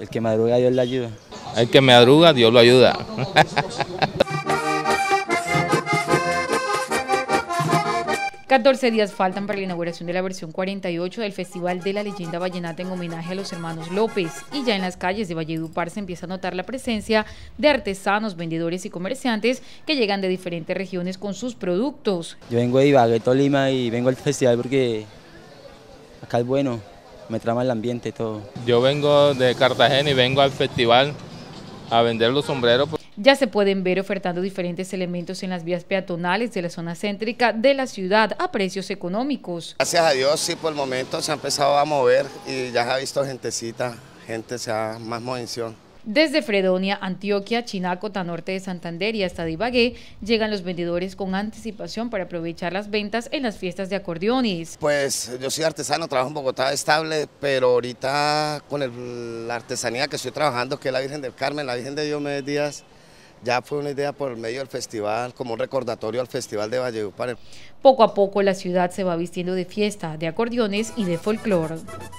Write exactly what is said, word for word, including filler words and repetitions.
El que madruga, Dios le ayuda. El que madruga, Dios lo ayuda. catorce días faltan para la inauguración de la versión cuarenta y ocho del Festival de la Leyenda Vallenata en homenaje a los hermanos López, y ya en las calles de Valledupar se empieza a notar la presencia de artesanos, vendedores y comerciantes que llegan de diferentes regiones con sus productos. Yo vengo de Ibagué, Tolima, y vengo al festival porque acá es bueno, me trama el ambiente y todo. Yo vengo de Cartagena y vengo al festival a vender los sombreros. Ya se pueden ver ofertando diferentes elementos en las vías peatonales de la zona céntrica de la ciudad a precios económicos. Gracias a Dios, sí, por el momento se ha empezado a mover y ya se ha visto gentecita, gente, se ha más movención. Desde Fredonia, Antioquia, Chinacota, norte de Santander y hasta de Ibagué, llegan los vendedores con anticipación para aprovechar las ventas en las fiestas de acordeones. Pues yo soy artesano, trabajo en Bogotá estable, pero ahorita con el, la artesanía que estoy trabajando, que es la Virgen del Carmen, la Virgen de Diomedes Díaz, ya fue una idea por medio del festival, como un recordatorio al Festival de Valledupar. Poco a poco la ciudad se va vistiendo de fiesta, de acordeones y de folclore.